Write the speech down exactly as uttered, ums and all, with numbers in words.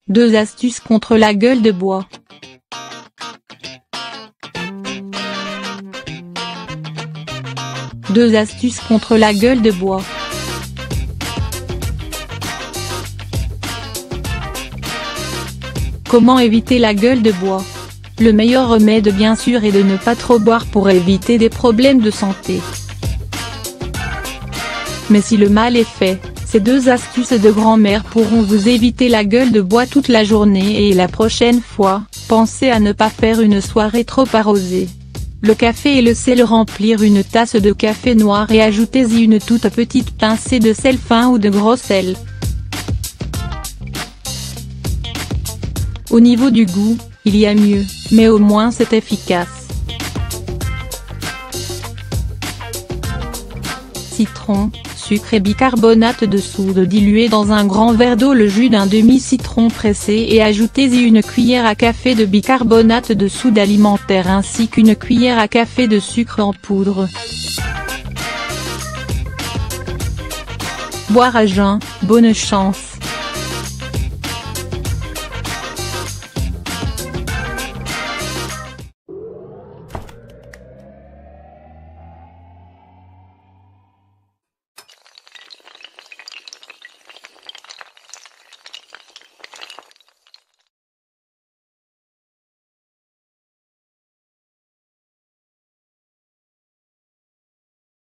Deux astuces contre la gueule de bois. Deux astuces contre la gueule de bois. Comment éviter la gueule de bois? Le meilleur remède bien sûr est de ne pas trop boire pour éviter des problèmes de santé. Mais si le mal est fait, ces deux astuces de grand-mère pourront vous éviter la gueule de bois toute la journée et la prochaine fois, pensez à ne pas faire une soirée trop arrosée. Le café et le sel. Remplir une tasse de café noir et ajoutez-y une toute petite pincée de sel fin ou de gros sel. Au niveau du goût, il y a mieux, mais au moins c'est efficace. Citron, sucre et bicarbonate de soude. Diluez dans un grand verre d'eau le jus d'un demi-citron pressé et ajoutez-y une cuillère à café de bicarbonate de soude alimentaire ainsi qu'une cuillère à café de sucre en poudre. Boire à jeun, bonne chance.